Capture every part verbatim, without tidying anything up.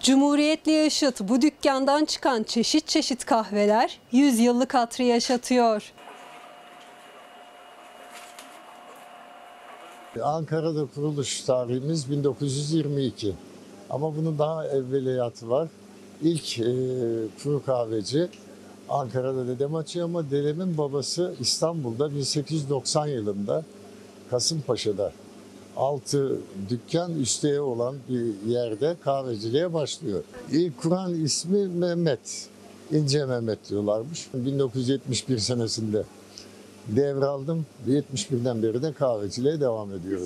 Cumhuriyet'le yaşıt bu dükkandan çıkan çeşit çeşit kahveler yüz yıllık hatırı yaşatıyor. Ankara'da kuruluş tarihimiz bin dokuz yüz yirmi iki. Ama bunun daha evveliyatı var. İlk e, kuru kahveci Ankara'da dedem açıyor ama dedemin babası İstanbul'da bin sekiz yüz doksan yılında Kasımpaşa'da altı dükkan üsteye olan bir yerde kahveciliğe başlıyor. İlk kuran ismi Mehmet, İnce Mehmet diyorlarmış. bin dokuz yüz yetmiş bir senesinde devraldım. yetmiş birden beri de kahveciliğe devam ediyorum.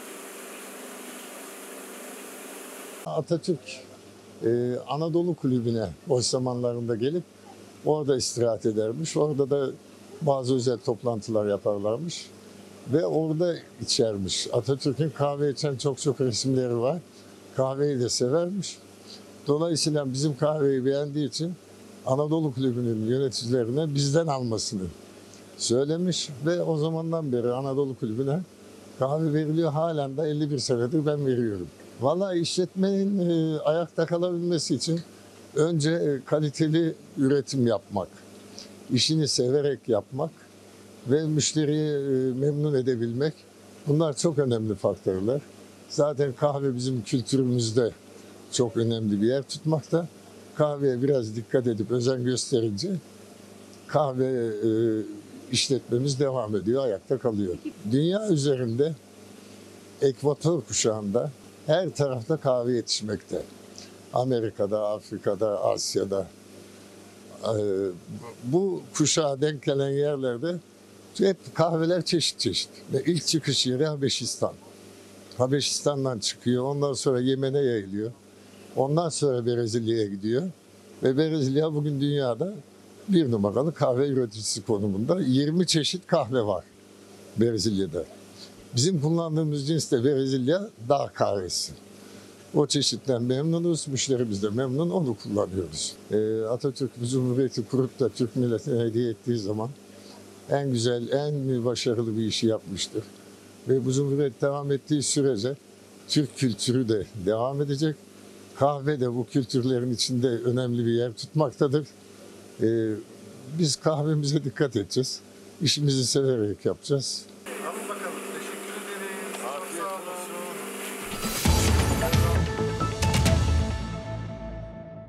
Atatürk e, Anadolu Kulübü'ne boş zamanlarında gelip orada istirahat edermiş. Orada da bazı özel toplantılar yaparlarmış. Ve orada içermiş. Atatürk'ün kahve içen çok çok resimleri var. Kahveyi de severmiş. Dolayısıyla bizim kahveyi beğendiği için Anadolu Kulübü'nün yöneticilerine bizden almasını söylemiş. Ve o zamandan beri Anadolu Kulübü'ne kahve veriliyor. Halen de elli bir senedir ben veriyorum. Vallahi işletmenin e, ayakta kalabilmesi için önce e, kaliteli üretim yapmak, işini severek yapmak ve müşteriyi e, memnun edebilmek, bunlar çok önemli faktörler. Zaten kahve bizim kültürümüzde çok önemli bir yer tutmakta. Kahveye biraz dikkat edip özen gösterince kahve e, işletmemiz devam ediyor, ayakta kalıyor. Dünya üzerinde ekvator kuşağında her tarafta kahve yetişmekte. Amerika'da, Afrika'da, Asya'da. E, bu kuşağa denk gelen yerlerde hep kahveler çeşit çeşit. Ve ilk çıkış yeri Habeşistan. Habeşistan'dan çıkıyor, ondan sonra Yemen'e yayılıyor. Ondan sonra Brezilya'ya gidiyor. Ve Brezilya bugün dünyada bir numaralı kahve üreticisi konumunda. yirmi çeşit kahve var Brezilya'da. Bizim kullandığımız cins de Brezilya dağ kahvesi. O çeşitten memnunuz, müşterimiz de memnun, onu kullanıyoruz. Ee, Atatürk bu Cumhuriyeti kurup da Türk milletine hediye ettiği zaman en güzel, en başarılı bir işi yapmıştır. Ve bu Cumhuriyet devam ettiği sürece Türk kültürü de devam edecek. Kahve de bu kültürlerin içinde önemli bir yer tutmaktadır. Ee, biz kahvemize dikkat edeceğiz. İşimizi severek yapacağız.